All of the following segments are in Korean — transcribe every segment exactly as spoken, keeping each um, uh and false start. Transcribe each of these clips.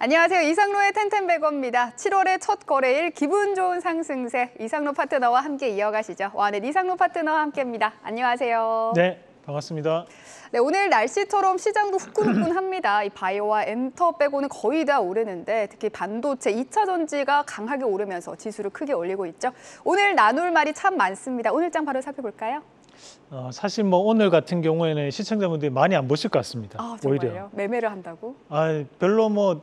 안녕하세요. 이상로의 텐텐백어입니다. 칠월의 첫 거래일 기분 좋은 상승세 이상로 파트너와 함께 이어가시죠. 오하넷 이상로 파트너와 함께입니다. 안녕하세요. 네, 반갑습니다. 네, 오늘 날씨처럼 시장도 후끈후끈합니다. 이 바이오와 엔터 빼고는 거의 다 오르는데 특히 반도체, 이 차 전지가 강하게 오르면서 지수를 크게 올리고 있죠. 오늘 나눌 말이 참 많습니다. 오늘 장 바로 살펴볼까요? 어, 사실 뭐 오늘 같은 경우에는 시청자분들이 많이 안 보실 것 같습니다. 아, 정말요? 오히려. 매매를 한다고? 아, 별로 뭐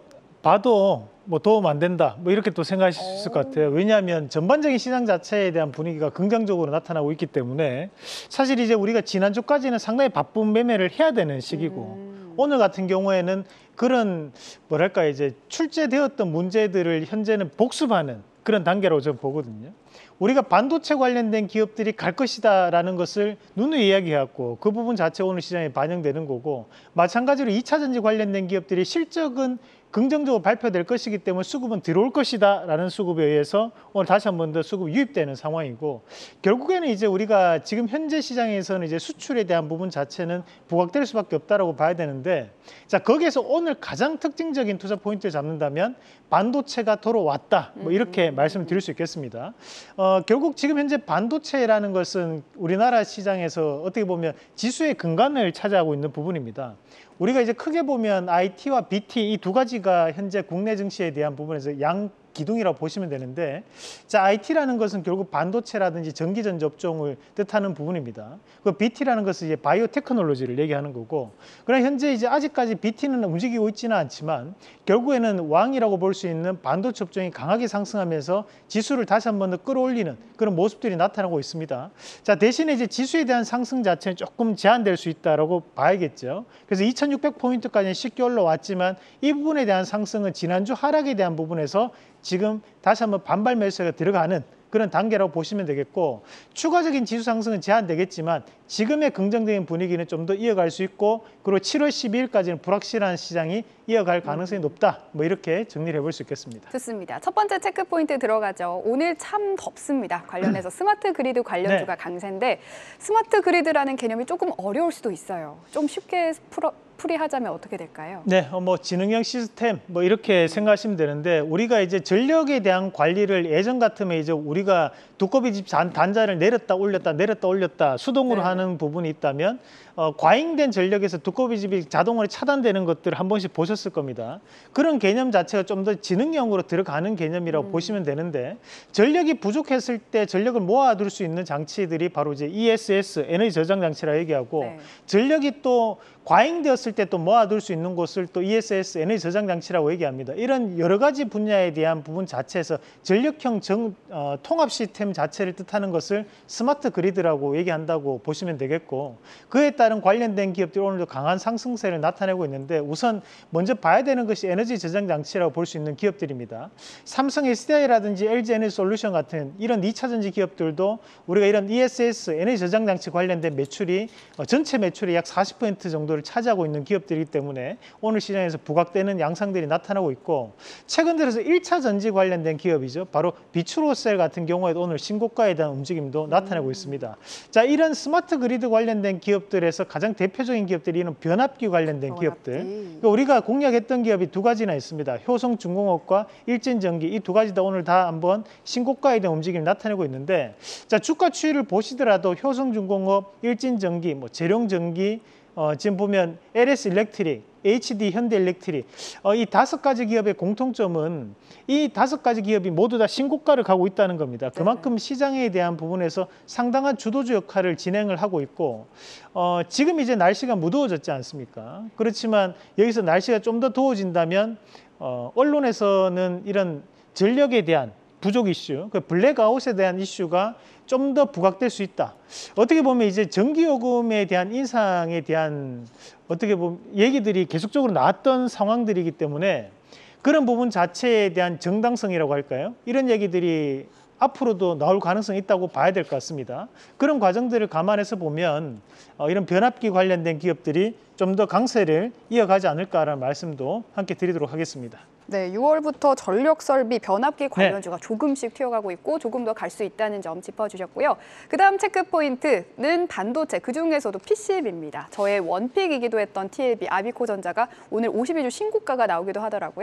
봐도 뭐 도움 안 된다. 뭐 이렇게 또 생각하실 수 있을 것 같아요. 왜냐하면 전반적인 시장 자체에 대한 분위기가 긍정적으로 나타나고 있기 때문에 사실 이제 우리가 지난주까지는 상당히 바쁜 매매를 해야 되는 시기고 음. 오늘 같은 경우에는 그런 뭐랄까 이제 출제되었던 문제들을 현재는 복습하는 그런 단계라고 저는 보거든요. 우리가 반도체 관련된 기업들이 갈 것이다라는 것을 누누이 이야기해왔고 그 부분 자체 오늘 시장에 반영되는 거고 마찬가지로 이 차 전지 관련된 기업들이 실적은 긍정적으로 발표될 것이기 때문에 수급은 들어올 것이다 라는 수급에 의해서 오늘 다시 한 번 더 수급이 유입되는 상황이고 결국에는 이제 우리가 지금 현재 시장에서는 이제 수출에 대한 부분 자체는 부각될 수밖에 없다라고 봐야 되는데 자 거기에서 오늘 가장 특징적인 투자 포인트를 잡는다면 반도체가 돌아왔다 뭐 이렇게 음. 말씀을 드릴 수 있겠습니다. 어, 결국 지금 현재 반도체라는 것은 우리나라 시장에서 어떻게 보면 지수의 근간을 차지하고 있는 부분입니다. 우리가 이제 크게 보면 아이티와 비티 이 두 가지가 현재 국내 증시에 대한 부분에서 양 기둥이라고 보시면 되는데 자 아이티라는 것은 결국 반도체라든지 전기전지 업종을 뜻하는 부분입니다. 그 비티라는 것은 이제 바이오 테크놀로지를 얘기하는 거고 그러나 현재 이제 아직까지 비티는 움직이고 있지는 않지만 결국에는 왕이라고 볼 수 있는 반도체 업종이 강하게 상승하면서 지수를 다시 한 번 더 끌어올리는 그런 모습들이 나타나고 있습니다. 자 대신에 이제 지수에 대한 상승 자체는 조금 제한될 수 있다라고 봐야겠죠. 그래서 이천육백 포인트까지는 쉽게 올라왔지만 이 부분에 대한 상승은 지난주 하락에 대한 부분에서 지금 다시 한번 반발 매수가 들어가는 그런 단계라고 보시면 되겠고 추가적인 지수 상승은 제한되겠지만 지금의 긍정적인 분위기는 좀 더 이어갈 수 있고 그리고 칠월 십이일까지는 불확실한 시장이 이어갈 가능성이 높다. 뭐 이렇게 정리를 해볼 수 있겠습니다. 좋습니다. 첫 번째 체크 포인트 들어가죠. 오늘 참 덥습니다. 관련해서 스마트 그리드 관련주가 네. 강세인데 스마트 그리드라는 개념이 조금 어려울 수도 있어요. 좀 쉽게 풀어 풀이하자면 어떻게 될까요? 네, 어, 뭐 지능형 시스템 뭐 이렇게 생각하시면 되는데 우리가 이제 전력에 대한 관리를 예전 같으면 이제 우리가 두꺼비 집 단자를 내렸다 올렸다 내렸다 올렸다 수동으로 네. 하는 부분이 있다면 어, 과잉된 전력에서 두꺼비 집이 자동으로 차단되는 것들을 한 번씩 보셨을 겁니다. 그런 개념 자체가 좀 더 지능형으로 들어가는 개념이라고 음. 보시면 되는데 전력이 부족했을 때 전력을 모아둘 수 있는 장치들이 바로 이제 이에스에스 에너지 저장 장치라 얘기하고 네. 전력이 또 과잉되었을 때 또 모아둘 수 있는 곳을 또 이에스에스 에너지 저장 장치라고 얘기합니다. 이런 여러 가지 분야에 대한 부분 자체에서 전력형 정, 어, 통합 시스템 자체를 뜻하는 것을 스마트 그리드라고 얘기한다고 보시면 되겠고 그에 따른 관련된 기업들이 오늘도 강한 상승세를 나타내고 있는데 우선 먼저 봐야 되는 것이 에너지 저장 장치라고 볼 수 있는 기업들입니다. 삼성 에스디아이라든지 엘지 에너지 솔루션 같은 이런 이 차 전지 기업들도 우리가 이런 이에스에스 에너지 저장 장치 관련된 매출이 어, 전체 매출의 약 사십 퍼센트 정도를 차지하고 있는 기업들이기 때문에 오늘 시장에서 부각되는 양상들이 나타나고 있고 최근 들어서 일 차 전지 관련된 기업이죠. 바로 비추로셀 같은 경우에도 오늘 신고가에 대한 움직임도 나타내고 음. 있습니다. 자, 이런 스마트 그리드 관련된 기업들에서 가장 대표적인 기업들이 이런 변압기 관련된 변압기. 기업들. 그러니까 우리가 공략했던 기업이 두 가지나 있습니다. 효성중공업과 일진전기 이 두 가지 다 오늘 다 한번 신고가에 대한 움직임이 나타내고 있는데 자, 주가 추이를 보시더라도 효성중공업, 일진전기, 뭐 재룡전기 어, 지금 보면 엘에스 일렉트릭, 에이치디 현대일렉트릭 어, 이 다섯 가지 기업의 공통점은 이 다섯 가지 기업이 모두 다 신고가를 가고 있다는 겁니다. 그만큼 시장에 대한 부분에서 상당한 주도주 역할을 진행을 하고 있고 어, 지금 이제 날씨가 무더워졌지 않습니까? 그렇지만 여기서 날씨가 좀 더 더워진다면 어, 언론에서는 이런 전력에 대한 부족 이슈, 그 블랙아웃에 대한 이슈가 좀 더 부각될 수 있다. 어떻게 보면 이제 전기요금에 대한 인상에 대한 어떻게 보면 얘기들이 계속적으로 나왔던 상황들이기 때문에 그런 부분 자체에 대한 정당성이라고 할까요? 이런 얘기들이 앞으로도 나올 가능성이 있다고 봐야 될 것 같습니다. 그런 과정들을 감안해서 보면 어, 이런 변압기 관련된 기업들이 좀 더 강세를 이어가지 않을까라는 말씀도 함께 드리도록 하겠습니다. 네, 유월부터 전력 설비 변압기 관련주가 네. 조금씩 튀어가고 있고 조금 더 갈 수 있다는 점 짚어주셨고요. 그다음 체크 포인트는 반도체, 그중에서도 피씨비입니다. 저의 원픽이기도 했던 티엘비, 아비코전자가 오늘 오십이 주 신고가가 나오기도 하더라고요.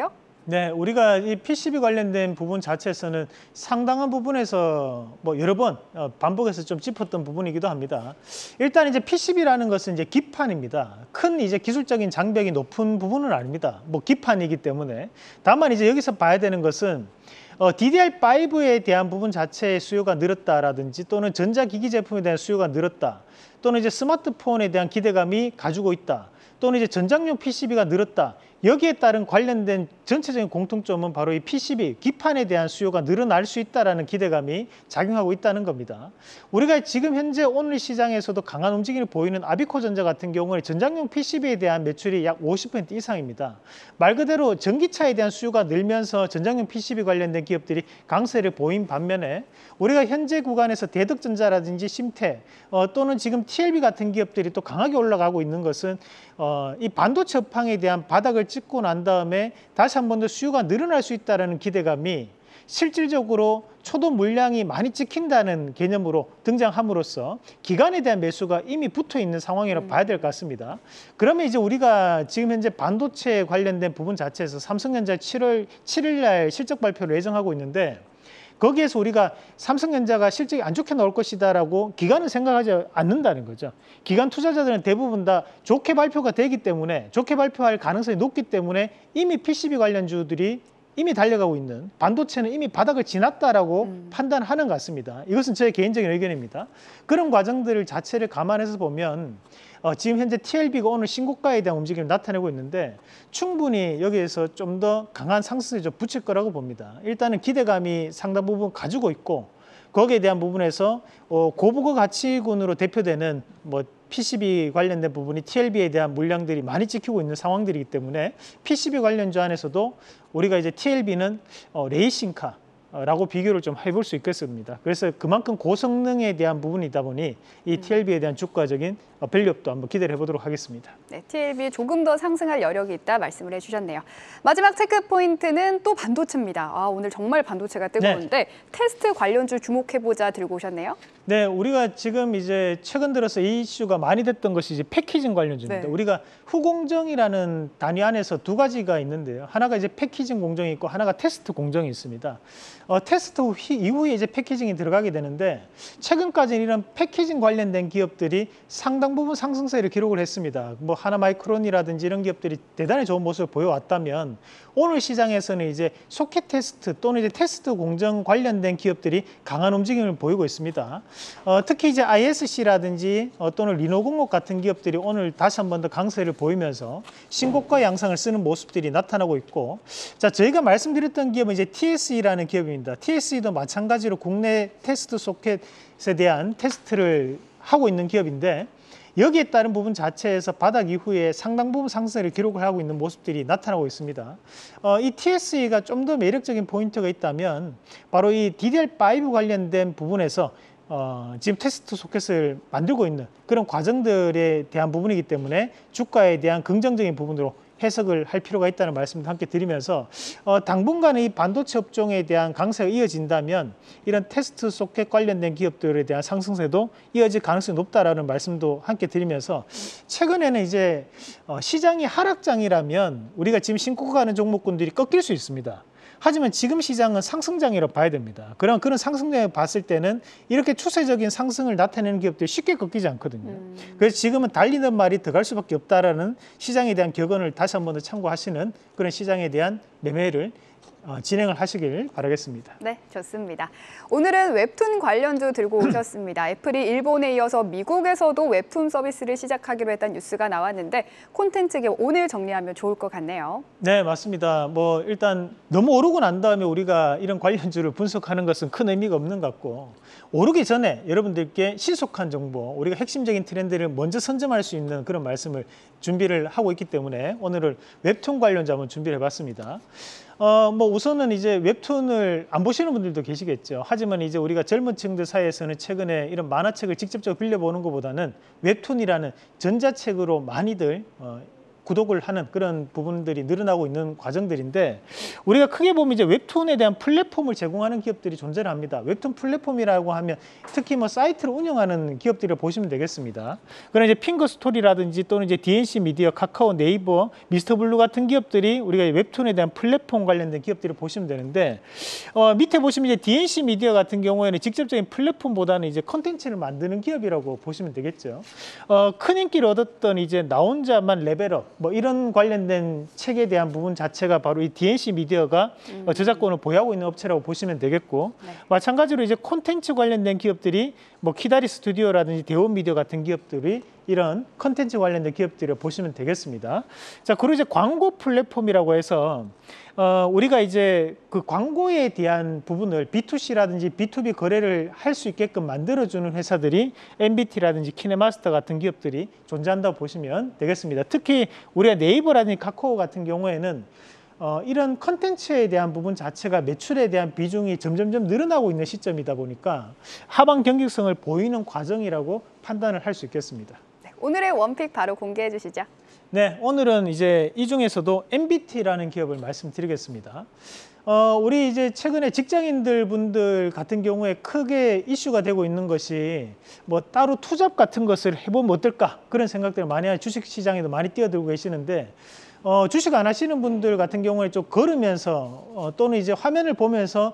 네, 우리가 이 피씨비 관련된 부분 자체에서는 상당한 부분에서 뭐 여러 번 반복해서 좀 짚었던 부분이기도 합니다. 일단 이제 피씨비라는 것은 이제 기판입니다. 큰 이제 기술적인 장벽이 높은 부분은 아닙니다. 뭐 기판이기 때문에. 다만 이제 여기서 봐야 되는 것은 어, 디디알 파이브에 대한 부분 자체의 수요가 늘었다라든지 또는 전자기기 제품에 대한 수요가 늘었다. 또는 이제 스마트폰에 대한 기대감이 가지고 있다. 또는 이제 전장용 피씨비가 늘었다. 여기에 따른 관련된 전체적인 공통점은 바로 이 피씨비, 기판에 대한 수요가 늘어날 수 있다는 기대감이 작용하고 있다는 겁니다. 우리가 지금 현재 오늘 시장에서도 강한 움직임을 보이는 아비코전자 같은 경우는 전장용 피씨비에 대한 매출이 약 오십 퍼센트 이상입니다. 말 그대로 전기차에 대한 수요가 늘면서 전장용 피씨비 관련된 기업들이 강세를 보인 반면에 우리가 현재 구간에서 대덕전자라든지 심태 어, 또는 지금 티엘비 같은 기업들이 또 강하게 올라가고 있는 것은 어, 이 반도체 업황에 대한 바닥을 찍고 난 다음에 다시 한 번 더 수요가 늘어날 수 있다는 기대감이 실질적으로 초도 물량이 많이 찍힌다는 개념으로 등장함으로써 기간에 대한 매수가 이미 붙어 있는 상황이라고 음. 봐야 될 것 같습니다. 그러면 이제 우리가 지금 현재 반도체 관련된 부분 자체에서 삼성전자 칠월 칠일 날 실적 발표를 예정하고 있는데 거기에서 우리가 삼성전자가 실적이 안 좋게 나올 것이다라고 기관은 생각하지 않는다는 거죠. 기관 투자자들은 대부분 다 좋게 발표가 되기 때문에 좋게 발표할 가능성이 높기 때문에 이미 피씨비 관련주들이 이미 달려가고 있는 반도체는 이미 바닥을 지났다라고 음. 판단하는 것 같습니다. 이것은 제 개인적인 의견입니다. 그런 과정들 자체를 감안해서 보면 어, 지금 현재 티엘비가 오늘 신고가에 대한 움직임을 나타내고 있는데 충분히 여기에서 좀 더 강한 상승에 좀 붙일 거라고 봅니다. 일단은 기대감이 상당 부분 가지고 있고 거기에 대한 부분에서 어, 고부가 가치군으로 대표되는 뭐 피씨비 관련된 부분이 티엘비에 대한 물량들이 많이 찍히고 있는 상황들이기 때문에 피씨비 관련주 안에서도 우리가 이제 티엘비는 어, 레이싱카 라고 비교를 좀 해볼 수 있겠습니다. 그래서 그만큼 고성능에 대한 부분이다 보니 이 티엘비에 대한 주가적인 밸류업도 한번 기대를 해보도록 하겠습니다. 네, 티엘비 조금 더 상승할 여력이 있다 말씀을 해주셨네요. 마지막 체크 포인트는 또 반도체입니다. 아, 오늘 정말 반도체가 뜨거운데 네. 테스트 관련주 주목해보자 들고 오셨네요. 네, 우리가 지금 이제 최근 들어서 이 이슈가 많이 됐던 것이 이제 패키징 관련주입니다. 네. 우리가 후공정이라는 단위 안에서 두 가지가 있는데요. 하나가 이제 패키징 공정이 있고 하나가 테스트 공정이 있습니다. 어, 테스트 후, 이후에 이제 패키징이 들어가게 되는데 최근까지는 이런 패키징 관련된 기업들이 상당 부분 상승세를 기록을 했습니다. 뭐 하나마이크론이라든지 이런 기업들이 대단히 좋은 모습을 보여왔다면 오늘 시장에서는 이제 소켓 테스트 또는 이제 테스트 공정 관련된 기업들이 강한 움직임을 보이고 있습니다. 어, 특히 이제 아이에스씨라든지 어, 또는 리노공업 같은 기업들이 오늘 다시 한 번 더 강세를 보이면서 신고가 양상을 쓰는 모습들이 나타나고 있고, 자 저희가 말씀드렸던 기업은 이제 티에스이라는 기업입니다. 티에스이도 마찬가지로 국내 테스트 소켓에 대한 테스트를 하고 있는 기업인데 여기에 따른 부분 자체에서 바닥 이후에 상당 부분 상승을 기록을 하고 있는 모습들이 나타나고 있습니다. 어, 이 티에스이가 좀 더 매력적인 포인트가 있다면 바로 이 디디알 파이브 관련된 부분에서 어, 지금 테스트 소켓을 만들고 있는 그런 과정들에 대한 부분이기 때문에 주가에 대한 긍정적인 부분으로 해석을 할 필요가 있다는 말씀도 함께 드리면서 어, 당분간 이 반도체 업종에 대한 강세가 이어진다면 이런 테스트 소켓 관련된 기업들에 대한 상승세도 이어질 가능성이 높다라는 말씀도 함께 드리면서 최근에는 이제 어, 시장이 하락장이라면 우리가 지금 신고가 가는 종목군들이 꺾일 수 있습니다. 하지만 지금 시장은 상승장이라고 봐야 됩니다. 그런 그런 상승장을 봤을 때는 이렇게 추세적인 상승을 나타내는 기업들이 쉽게 꺾이지 않거든요. 음. 그래서 지금은 달리는 말이 더 갈 수밖에 없다라는 시장에 대한 격언을 다시 한 번 더 참고하시는 그런 시장에 대한 매매를 어, 진행을 하시길 바라겠습니다. 네, 좋습니다. 오늘은 웹툰 관련주 들고 오셨습니다. 애플이 일본에 이어서 미국에서도 웹툰 서비스를 시작하기로 했다는 뉴스가 나왔는데 콘텐츠계 오늘 정리하면 좋을 것 같네요. 네, 맞습니다. 뭐 일단 너무 오르고 난 다음에 우리가 이런 관련주를 분석하는 것은 큰 의미가 없는 것 같고 오르기 전에 여러분들께 신속한 정보, 우리가 핵심적인 트렌드를 먼저 선점할 수 있는 그런 말씀을 준비를 하고 있기 때문에 오늘은 웹툰 관련주 한번 준비를 해봤습니다. 어, 뭐 우선은 이제 웹툰을 안 보시는 분들도 계시겠죠. 하지만 이제 우리가 젊은 층들 사이에서는 최근에 이런 만화책을 직접적으로 빌려보는 것보다는 웹툰이라는 전자책으로 많이들 어, 구독을 하는 그런 부분들이 늘어나고 있는 과정들인데 우리가 크게 보면 이제 웹툰에 대한 플랫폼을 제공하는 기업들이 존재를 합니다. 웹툰 플랫폼이라고 하면 특히 뭐 사이트를 운영하는 기업들을 보시면 되겠습니다. 그런 이제 핑거스토리라든지 또는 이제 디엔씨 미디어, 카카오, 네이버, 미스터블루 같은 기업들이 우리가 웹툰에 대한 플랫폼 관련된 기업들을 보시면 되는데 어, 밑에 보시면 이제 디엔씨 미디어 같은 경우에는 직접적인 플랫폼보다는 이제 컨텐츠를 만드는 기업이라고 보시면 되겠죠. 어, 큰 인기를 얻었던 이제 나 혼자만 레벨업 뭐 이런 관련된 책에 대한 부분 자체가 바로 이 디엔씨 미디어가 음. 어, 저작권을 보유하고 있는 업체라고 보시면 되겠고 네. 마찬가지로 이제 콘텐츠 관련된 기업들이 뭐 키다리 스튜디오라든지 대원 미디어 같은 기업들이 이런 컨텐츠 관련된 기업들을 보시면 되겠습니다. 자, 그리고 이제 광고 플랫폼이라고 해서 어, 우리가 이제 그 광고에 대한 부분을 비투씨라든지 비투비 거래를 할 수 있게끔 만들어주는 회사들이 엠비티라든지 키네마스터 같은 기업들이 존재한다고 보시면 되겠습니다. 특히 우리가 네이버라든지 카카오 같은 경우에는 어, 이런 컨텐츠에 대한 부분 자체가 매출에 대한 비중이 점점점 늘어나고 있는 시점이다 보니까 하방 경직성을 보이는 과정이라고 판단을 할 수 있겠습니다. 네, 오늘의 원픽 바로 공개해 주시죠. 네, 오늘은 이제 이 중에서도 엠비티라는 기업을 말씀드리겠습니다. 어, 우리 이제 최근에 직장인들 분들 같은 경우에 크게 이슈가 되고 있는 것이 뭐 따로 투잡 같은 것을 해보면 어떨까 그런 생각들을 많이 하는 주식 시장에도 많이 뛰어들고 계시는데 어, 주식 안 하시는 분들 같은 경우에 좀 걸으면서 어, 또는 이제 화면을 보면서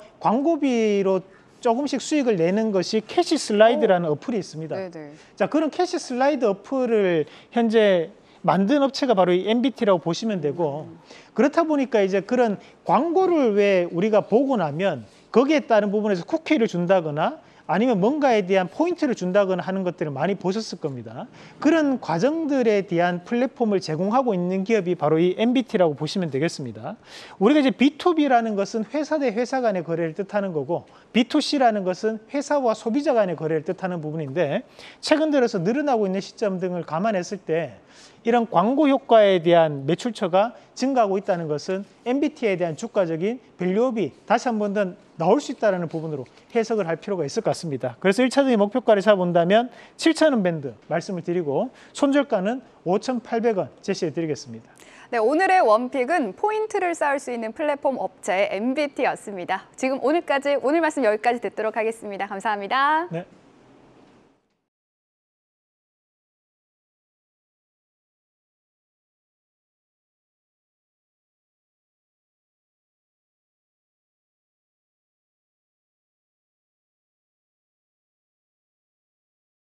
광고비로 조금씩 수익을 내는 것이 캐시 슬라이드라는 오. 어플이 있습니다. 네네. 자, 그런 캐시 슬라이드 어플을 현재 만든 업체가 바로 이 엠비티라고 보시면 되고 음. 그렇다 보니까 이제 그런 광고를 왜 우리가 보고 나면 거기에 따른 부분에서 쿠키를 준다거나 아니면 뭔가에 대한 포인트를 준다거나 하는 것들을 많이 보셨을 겁니다. 그런 과정들에 대한 플랫폼을 제공하고 있는 기업이 바로 이 엠비티라고 보시면 되겠습니다. 우리가 이제 비투비라는 것은 회사 대 회사 간의 거래를 뜻하는 거고 비투씨라는 것은 회사와 소비자 간의 거래를 뜻하는 부분인데 최근 들어서 늘어나고 있는 시점 등을 감안했을 때 이런 광고 효과에 대한 매출처가 증가하고 있다는 것은 엠비티에 대한 주가적인 밸류업이 다시 한 번 더 나올 수 있다는 부분으로 해석을 할 필요가 있을 것 같습니다. 그래서 일 차적인 목표가를 잡아본다면 칠천 원 밴드 말씀을 드리고 손절가는 오천팔백 원 제시해 드리겠습니다. 네, 오늘의 원픽은 포인트를 쌓을 수 있는 플랫폼 업체 엠비티였습니다. 지금 오늘까지 오늘 말씀 여기까지 듣도록 하겠습니다. 감사합니다. 네.